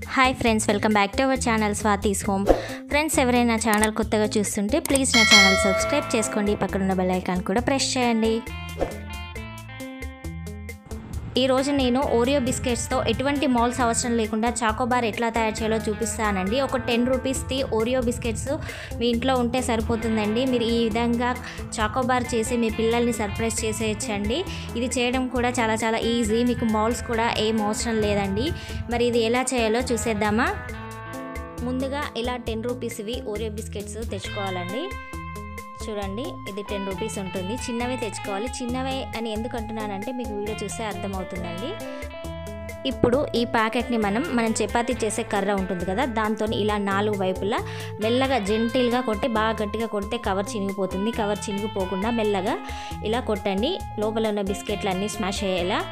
Hi friends, welcome back to our channel Swathi's home. Friends, ఎవరైనా channel కొత్తగా చూస్తుంటే please నా ఛానల్ సబ్స్క్రైబ్ చేసుకోండి, పక్కనున్న బెల్ ఐకాన్ కూడా ప్రెస్ చేయండి. ఈరోజు నేను ఓరియో బిస్కెట్స్తో ఎటువంటి మౌల్స్ అవసరం లేకుండా చాకోబార్ ఎట్లా తయారు చేయాలో చూపిస్తానండి. ఒక 10 రూపీస్ది ఓరియో బిస్కెట్స్ మీ ఇంట్లో ఉంటే సరిపోతుందండి. మీరు ఈ విధంగా చాకోబార్ చేసి మీ పిల్లల్ని సర్ప్రైజ్ చేసేయచ్చండి. ఇది చేయడం కూడా చాలా ఈజీ. మీకు మౌల్స్ కూడా ఏం అవసరం లేదండి. మరి ఇది ఎలా చేయాలో చూసేద్దామా. ముందుగా ఇలా 10 రూపీస్వి ఓరియో బిస్కెట్స్ తెచ్చుకోవాలండి. చూడండి, ఇది 10 రూపీస్ ఉంటుంది. చిన్నవే తెచ్చుకోవాలి. చిన్నవే అని ఎందుకు అంటున్నానంటే మీకు వీడియో చూస్తే అర్థమవుతుందండి. ఇప్పుడు ఈ ప్యాకెట్ని మనం చపాతీ చేసే కర్ర ఉంటుంది కదా, దాంతో ఇలా 4 వైపులా మెల్లగా జెంటిల్గా కొట్టి బాగా గట్టిగా కొడితే కవర్ చినిగిపోతుంది. కవర్ చినిగిపోకుండా మెల్లగా ఇలా కొట్టండి. లోపల ఉన్న బిస్కెట్లన్నీ స్మాష్ అయ్యేలా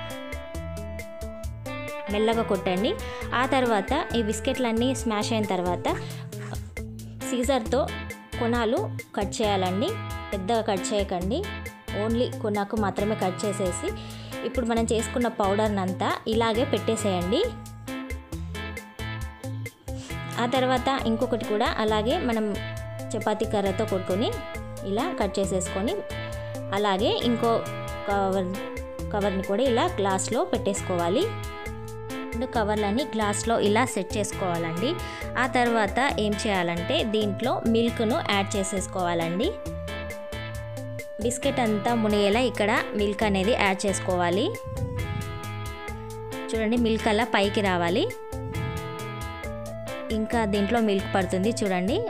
మెల్లగా కొట్టండి. ఆ తర్వాత ఈ బిస్కెట్లన్నీ స్మాష్ అయిన తర్వాత సీజర్తో కొనాలు కట్ చేయాలండి. పెద్దగా కట్ చేయకండి, ఓన్లీ కొనాకు మాత్రమే కట్ చేసేసి ఇప్పుడు మనం చేసుకున్న పౌడర్ని అంతా ఇలాగే పెట్టేసేయండి. ఆ తర్వాత ఇంకొకటి కూడా అలాగే మనం చపాతీ కర్రతో కొట్టుకొని ఇలా కట్ చేసేసుకొని అలాగే ఇంకో కవర్ని కూడా ఇలా గ్లాస్లో పెట్టేసుకోవాలి. కవర్లని గ్లాస్లో ఇలా సెట్ చేసుకోవాలండి. ఆ తర్వాత ఏం చేయాలంటే దీంట్లో మిల్క్ను యాడ్ చేసేసుకోవాలండి. బిస్కెట్ అంతా మునిగేలా ఇక్కడ మిల్క్ అనేది యాడ్ చేసుకోవాలి. చూడండి, మిల్క్ అలా పైకి రావాలి. ఇంకా దీంట్లో మిల్క్ పడుతుంది చూడండి.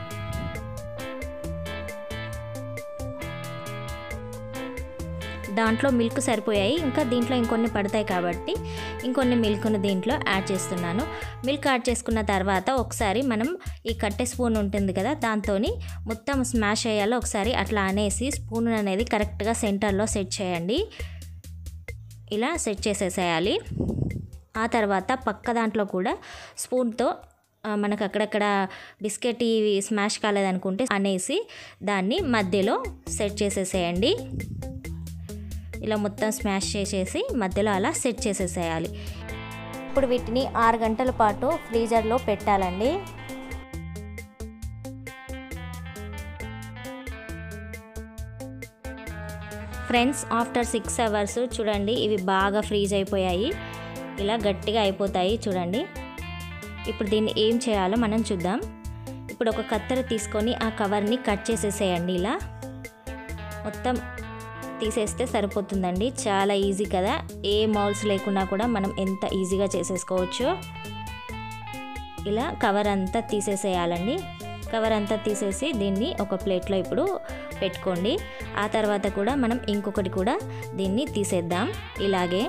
దాంట్లో మిల్క్ సరిపోయాయి, ఇంకా దీంట్లో ఇంకొన్ని పడతాయి కాబట్టి ఇంకొన్ని మిల్క్ను దీంట్లో యాడ్ చేస్తున్నాను. మిల్క్ యాడ్ చేసుకున్న తర్వాత ఒకసారి మనం ఈ కట్టె స్పూన్ ఉంటుంది కదా, దాంతో మొత్తం స్మాష్ అయ్యాలో ఒకసారి అట్లా అనేసి స్పూన్ అనేది కరెక్ట్గా సెంటర్లో సెట్ చేయండి. ఇలా సెట్ చేసేసేయాలి. ఆ తర్వాత పక్క దాంట్లో కూడా స్పూన్తో మనకు అక్కడక్కడ బిస్కెట్ స్మాష్ కాలేదనుకుంటే అనేసి దాన్ని మధ్యలో సెట్ చేసేసేయండి. ఇలా మొత్తం స్మాష్ చేసేసి మధ్యలో అలా సెట్ చేసేసేయాలి. ఇప్పుడు వీటిని 6 గంటల పాటు ఫ్రీజర్లో పెట్టాలండి. ఫ్రెండ్స్, ఆఫ్టర్ 6 అవర్స్ చూడండి, ఇవి బాగా ఫ్రీజ్ అయిపోయాయి. ఇలా గట్టిగా అయిపోతాయి చూడండి. ఇప్పుడు దీన్ని ఏం చేయాలో మనం చూద్దాం. ఇప్పుడు ఒక కత్తెర తీసుకొని ఆ కవర్ని కట్ చేసేసేయండి. ఇలా మొత్తం తీసేస్తే సరిపోతుందండి. చాలా ఈజీ కదా, ఏ మౌల్స్ లేకున్నా కూడా మనం ఎంత ఈజీగా చేసేసుకోవచ్చు. ఇలా కవర్ అంతా తీసేసేయాలండి. కవర్ అంతా తీసేసి దీన్ని ఒక ప్లేట్లో ఇప్పుడు పెట్టుకోండి. ఆ తర్వాత కూడా మనం ఇంకొకటి కూడా దీన్ని తీసేద్దాం. ఇలాగే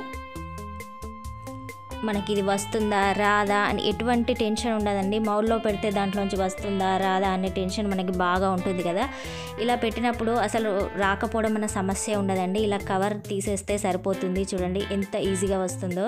మనకి ఇది వస్తుందా రాదా అని ఎటువంటి టెన్షన్ ఉండదండి. మౌల్లో పెడితే దాంట్లోంచి వస్తుందా రాదా అనే టెన్షన్ మనకి బాగా ఉంటుంది కదా. ఇలా పెట్టినప్పుడు అసలు రాకపోవడం అన్న సమస్య ఉండదండి. ఇలా కవర్ తీసేస్తే సరిపోతుంది. చూడండి ఎంత ఈజీగా వస్తుందో.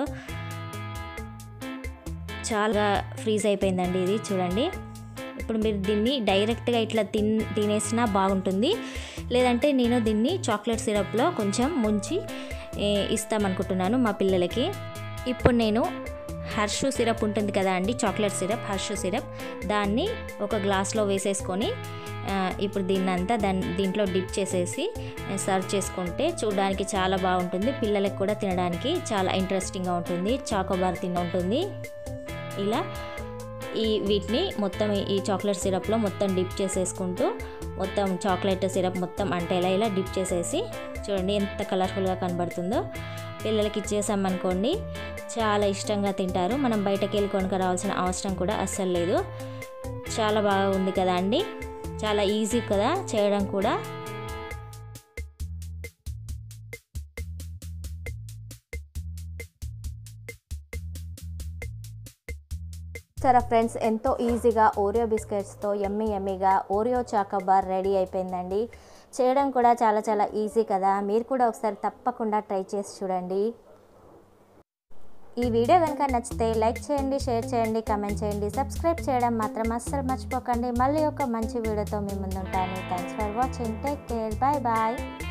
చాలా ఫ్రీజ్ అయిపోయిందండి ఇది చూడండి. ఇప్పుడు మీరు దీన్ని డైరెక్ట్గా ఇట్లా తినేసినా బాగుంటుంది. లేదంటే నేను దీన్ని చాక్లెట్ సిరప్లో కొంచెం ముంచి ఇస్తామనుకుంటున్నాను మా పిల్లలకి. ఇప్పుడు నేను హర్షు సిరప్ ఉంటుంది కదా అండి, చాక్లెట్ సిరప్, హర్షు సిరప్, దాన్ని ఒక గ్లాస్లో వేసేసుకొని ఇప్పుడు దీంట్లో డిప్ చేసేసి సర్వ్ చేసుకుంటే చూడడానికి చాలా బాగుంటుంది. పిల్లలకు కూడా తినడానికి చాలా ఇంట్రెస్టింగ్గా ఉంటుంది. చాకోబార్ ఉంటుంది. ఇలా వీటిని మొత్తం ఈ చాక్లెట్ సిరప్లో మొత్తం డిప్ చేసేసుకుంటూ మొత్తం చాక్లెట్ సిరప్ మొత్తం అంటేలా ఇలా డిప్ చేసేసి చూడండి ఎంత కలర్ఫుల్గా కనబడుతుందో. పిల్లలకి ఇచ్చేసామనుకోండి చాలా ఇష్టంగా తింటారు. మనం బయటకు వెళ్ళి కొనుక్క రావాల్సిన అవసరం కూడా అస్సలు లేదు. చాలా బాగా ఉంది కదా అండి, చాలా ఈజీ కదా చేయడం కూడా. సరే ఫ్రెండ్స్, ఎంతో ఈజీగా ఓరియో బిస్కెట్స్తో యమ్మీగా ఓరియో చాకోబార్ రెడీ అయిపోయిందండి. చేయడం కూడా చాలా ఈజీ కదా. మీరు కూడా ఒకసారి తప్పకుండా ట్రై చేసి చూడండి. ఈ వీడియో కనుక నచ్చితే లైక్ చేయండి, షేర్ చేయండి, కామెంట్ చేయండి, సబ్స్క్రైబ్ చేయడం మాత్రం అస్సలు మర్చిపోకండి. మళ్ళీ ఒక మంచి వీడియోతో మీ ముందు ఉంటాను. Thanks for watching. Take care. Bye.